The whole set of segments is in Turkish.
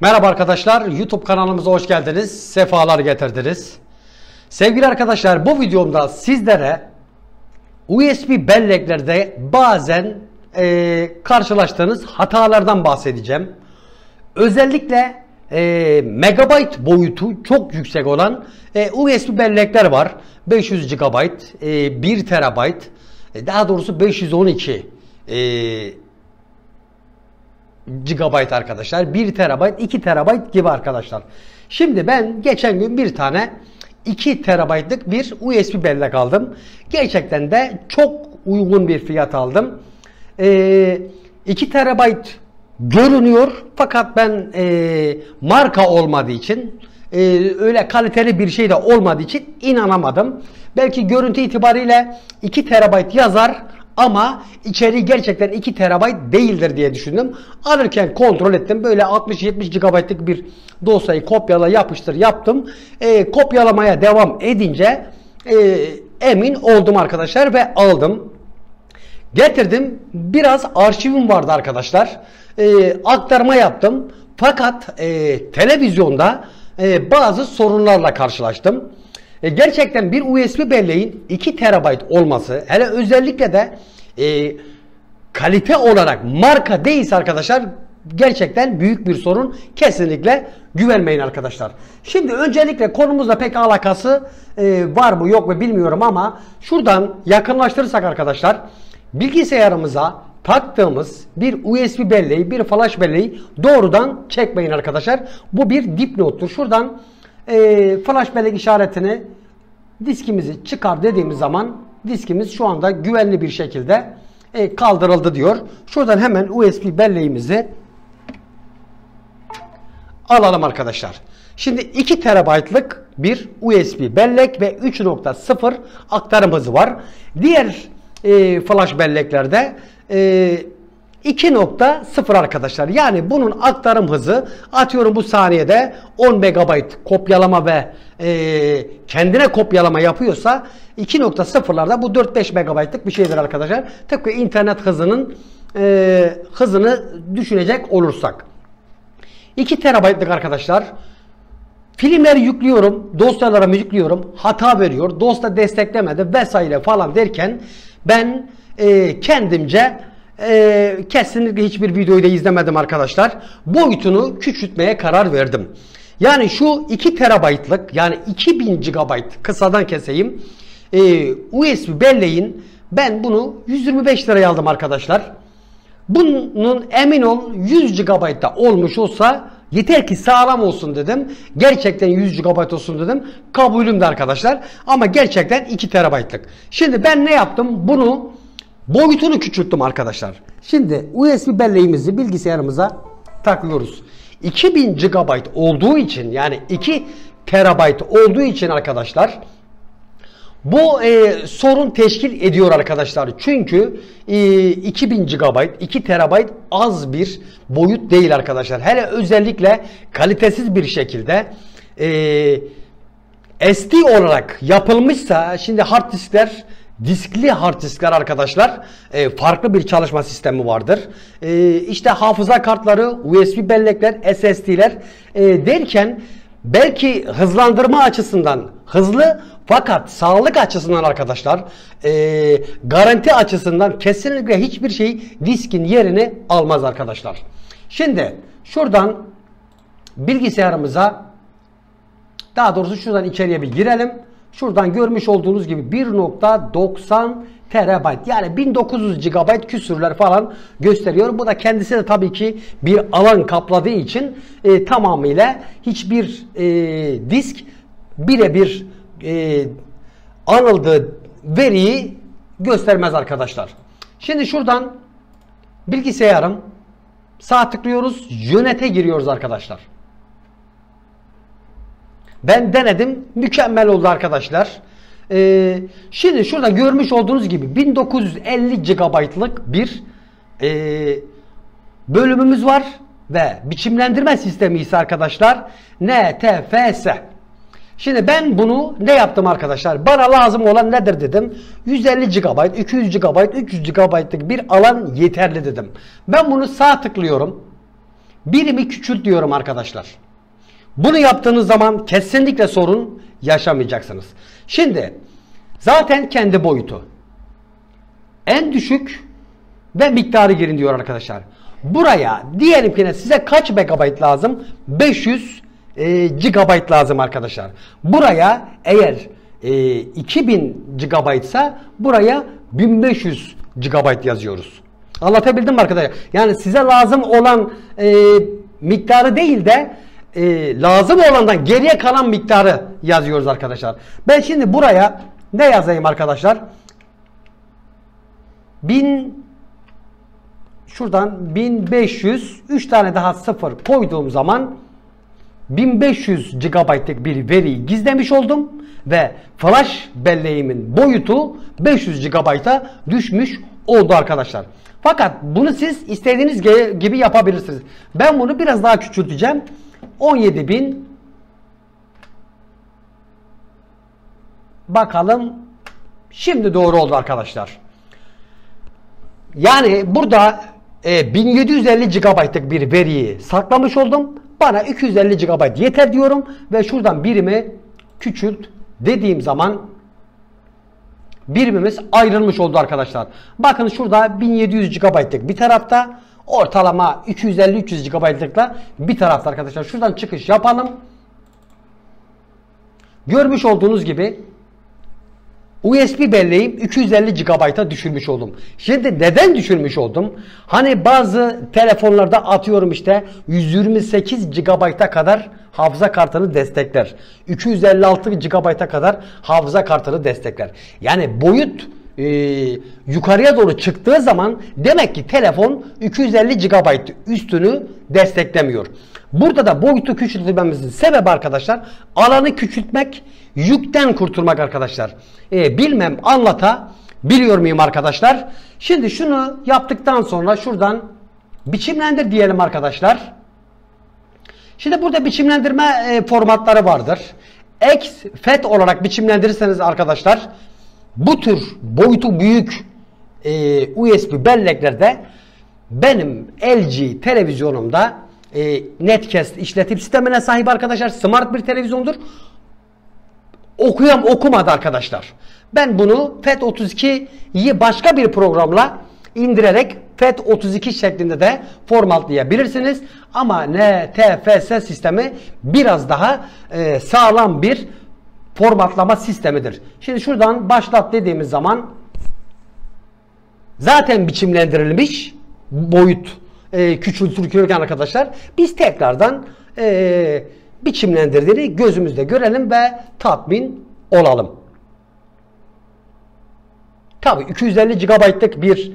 Merhaba arkadaşlar, YouTube kanalımıza hoş geldiniz, sefalar getirdiniz. Sevgili arkadaşlar, bu videomda sizlere USB belleklerde bazen karşılaştığınız hatalardan bahsedeceğim. Özellikle megabayt boyutu çok yüksek olan USB bellekler var. 500 GB, 1 TB, daha doğrusu 512 GB arkadaşlar, 1 TB, 2 TB gibi arkadaşlar. Şimdi ben geçen gün bir tane 2 TB'lık bir USB bellek aldım. Gerçekten de çok uygun bir fiyat aldım. 2 TB görünüyor fakat ben marka olmadığı için, öyle kaliteli bir şey de olmadığı için inanamadım. Belki görüntü itibariyle 2 TB yazar ama içeriği gerçekten 2 TB değildir diye düşündüm. Alırken kontrol ettim. Böyle 60-70 GB'lık bir dosyayı kopyala yapıştır yaptım. Kopyalamaya devam edince emin oldum arkadaşlar ve aldım. Getirdim. Biraz arşivim vardı arkadaşlar. Aktarma yaptım. Fakat televizyonda bazı sorunlarla karşılaştım. Gerçekten bir USB belleğin 2 TB olması, hele özellikle de kalite olarak marka değilse arkadaşlar, gerçekten büyük bir sorun. Kesinlikle güvenmeyin arkadaşlar. Şimdi öncelikle konumuzla pek alakası var mı yok mu bilmiyorum ama şuradan yakınlaştırırsak arkadaşlar, bilgisayarımıza taktığımız bir USB belleği, bir flash belleği doğrudan çekmeyin arkadaşlar. Bu bir dipnottur. Şuradan flash bellek işaretini, diskimizi çıkar dediğimiz zaman diskimiz şu anda güvenli bir şekilde kaldırıldı diyor. Şuradan hemen USB belleğimizi alalım arkadaşlar. Şimdi 2 TB'lık bir USB bellek ve 3.0 aktarım hızı var. Diğer flash belleklerde 2.0 arkadaşlar. Yani bunun aktarım hızı, atıyorum bu saniyede 10 MB kopyalama ve kendine kopyalama yapıyorsa 2.0'larda bu 4-5 MB'lık bir şeydir arkadaşlar. Tıpkı internet hızının hızını düşünecek olursak. 2 TB'lık arkadaşlar. Filmleri yüklüyorum, dosyalarımı yüklüyorum, hata veriyor, dosya desteklemedi vesaire falan derken ben kendimce kesinlikle hiçbir videoyu da izlemedim arkadaşlar. Boyutunu küçültmeye karar verdim. Yani şu 2 TB'lık, yani 2000 GB kısadan keseyim, USB belleğin ben bunu 125 liraya aldım arkadaşlar. Bunun emin ol 100 GB'da olmuş olsa yeter ki sağlam olsun dedim. Gerçekten 100 GB olsun dedim. Kabulüm de arkadaşlar. Ama gerçekten 2 TB'lık. Şimdi ben ne yaptım? Bunu boyutunu küçülttüm arkadaşlar. Şimdi USB belleğimizi bilgisayarımıza takıyoruz. 2000 GB olduğu için, yani 2 TB olduğu için arkadaşlar bu sorun teşkil ediyor arkadaşlar. Çünkü 2000 GB, 2 TB az bir boyut değil arkadaşlar. Hele özellikle kalitesiz bir şekilde SD olarak yapılmışsa, şimdi hard diskler, diskli hard diskler arkadaşlar farklı bir çalışma sistemi vardır. İşte hafıza kartları, USB bellekler, SSD'ler derken belki hızlandırma açısından hızlı, fakat sağlık açısından arkadaşlar, garanti açısından kesinlikle hiçbir şey diskin yerini almaz arkadaşlar. Şimdi şuradan bilgisayarımıza, daha doğrusu şuradan içeriye bir girelim. Şuradan görmüş olduğunuz gibi 1.90 TB, yani 1900 GB küsürler falan gösteriyor. Bu da kendisi de tabii ki bir alan kapladığı için tamamıyla hiçbir disk birebir anıldığı veriyi göstermez arkadaşlar. Şimdi şuradan bilgisayarım, sağ tıklıyoruz, yönete giriyoruz arkadaşlar. Ben denedim, mükemmel oldu arkadaşlar. Şimdi şurada görmüş olduğunuz gibi 1950 GB'lık bir bölümümüz var ve biçimlendirme sistemi ise arkadaşlar NTFS. Şimdi ben bunu ne yaptım arkadaşlar? Bana lazım olan nedir dedim. 150 GB, 200 GB, 300 GB'lık bir alan yeterli dedim. Ben bunu sağ tıklıyorum. birimi küçült diyorum arkadaşlar. Bunu yaptığınız zaman kesinlikle sorun yaşamayacaksınız. Şimdi zaten kendi boyutu. En düşük ve miktarı girin diyor arkadaşlar. Buraya diyelim ki size kaç megabayt lazım? 500 GB lazım arkadaşlar. Buraya eğer 2000 GB ise buraya 1500 GB yazıyoruz. Anlatabildim mi arkadaşlar? Yani size lazım olan miktarı değil de lazım olandan geriye kalan miktarı yazıyoruz arkadaşlar. Ben şimdi buraya ne yazayım arkadaşlar? Şuradan 1500, 3 tane daha sıfır koyduğum zaman 1500 GB'lık bir veriyi gizlemiş oldum ve flash belleğimin boyutu 500 GB'a düşmüş oldu arkadaşlar. Fakat bunu siz istediğiniz gibi yapabilirsiniz. Ben bunu biraz daha küçülteceğim. 17.000, bakalım şimdi doğru oldu arkadaşlar. Yani burada 1750 GB'lık bir veriyi saklamış oldum. Bana 250 GB yeter diyorum ve şuradan birimi küçült dediğim zaman birimimiz ayrılmış oldu arkadaşlar. Bakın şurada 1700 GB'lık bir tarafta, ortalama 250-300 GB'lıkla bir tarafta arkadaşlar. Şuradan çıkış yapalım. Görmüş olduğunuz gibi USB belleğim 250 GB'a düşürmüş oldum. Şimdi neden düşürmüş oldum? Hani bazı telefonlarda atıyorum işte 128 GB'a kadar hafıza kartını destekler. 256 GB'a kadar hafıza kartını destekler. Yani boyut yukarıya doğru çıktığı zaman demek ki telefon 250 GB üstünü desteklemiyor. Burada da boyutu küçültmemizin sebebi arkadaşlar alanı küçültmek, yükten kurtulmak arkadaşlar. Bilmem anlatabiliyor muyum arkadaşlar? Şimdi şunu yaptıktan sonra şuradan biçimlendir diyelim arkadaşlar. Şimdi burada biçimlendirme formatları vardır. X, FAT olarak biçimlendirirseniz arkadaşlar bu tür boyutu büyük USB belleklerde benim LG televizyonumda Netcast işletim sistemine sahip arkadaşlar. Smart bir televizyondur. Okumadı arkadaşlar. Ben bunu FAT32'yi başka bir programla indirerek FAT32 şeklinde de formatlayabilirsiniz. Ama NTFS sistemi biraz daha sağlam bir formatlama sistemidir. Şimdi şuradan başlat dediğimiz zaman zaten biçimlendirilmiş boyut küçültürken arkadaşlar biz tekrardan biçimlendirdiğini gözümüzde görelim ve tatmin olalım. Tabii 250 GB'lık bir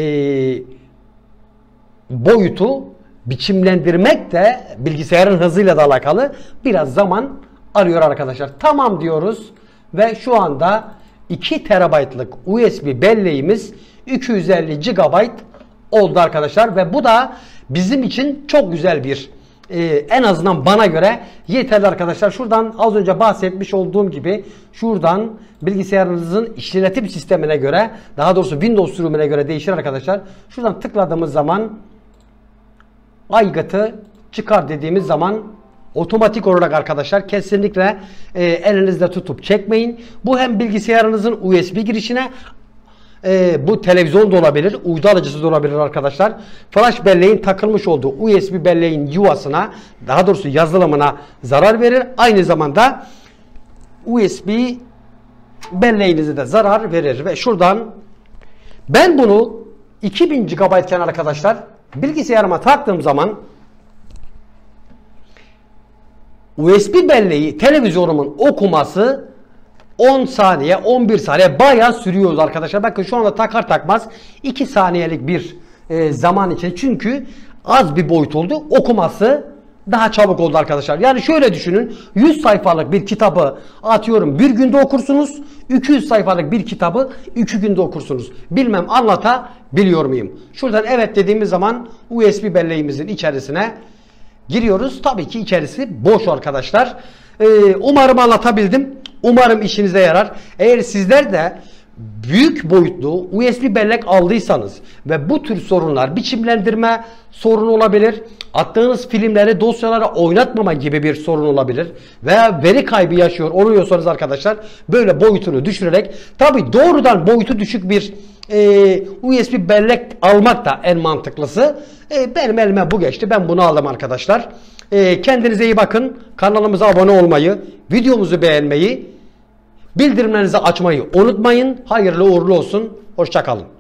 boyutu biçimlendirmek de bilgisayarın hızıyla da alakalı biraz zaman arıyor arkadaşlar. Tamam diyoruz ve şu anda 2 TB'lık USB belleğimiz 250 GB oldu arkadaşlar ve bu da bizim için çok güzel bir en azından bana göre yeterli arkadaşlar. Şuradan az önce bahsetmiş olduğum gibi şuradan bilgisayarınızın işletim sistemine göre, daha doğrusu Windows sürümüne göre değişir arkadaşlar. Şuradan tıkladığımız zaman aygıtı çıkar dediğimiz zaman otomatik olarak arkadaşlar kesinlikle elinizde tutup çekmeyin. Bu hem bilgisayarınızın USB girişine bu televizyon da olabilir, uydu alıcısı da olabilir arkadaşlar. Flash belleğin takılmış olduğu USB belleğin yuvasına, daha doğrusu yazılımına zarar verir. Aynı zamanda USB belleğinize de zarar verir ve şuradan ben bunu 2000 GB iken arkadaşlar bilgisayarıma taktığım zaman USB belleği televizyonumun okuması 10 saniye 11 saniye bayağı sürüyoruz arkadaşlar. Bakın şu anda takar takmaz 2 saniyelik bir zaman için, çünkü az bir boyut oldu, okuması daha çabuk oldu arkadaşlar. Yani şöyle düşünün, 100 sayfalık bir kitabı atıyorum bir günde okursunuz, 200 sayfalık bir kitabı 2 günde okursunuz. Bilmem anlatabiliyor muyum? Şuradan evet dediğimiz zaman USB belleğimizin içerisine giriyoruz. Tabii ki içerisi boş arkadaşlar. Umarım anlatabildim. Umarım işinize yarar. Eğer sizler de büyük boyutlu USB bellek aldıysanız ve bu tür sorunlar, biçimlendirme sorunu olabilir, attığınız filmleri, dosyaları oynatmama gibi bir sorun olabilir veya veri kaybı oluyorsanız arkadaşlar, böyle boyutunu düşürerek, tabi doğrudan boyutu düşük bir USB bellek almak da en mantıklısı. Benim elime bu geçti, ben bunu aldım arkadaşlar. Kendinize iyi bakın, kanalımıza abone olmayı, videomuzu beğenmeyi, bildirimlerinizi açmayı unutmayın. Hayırlı uğurlu olsun. Hoşça kalın.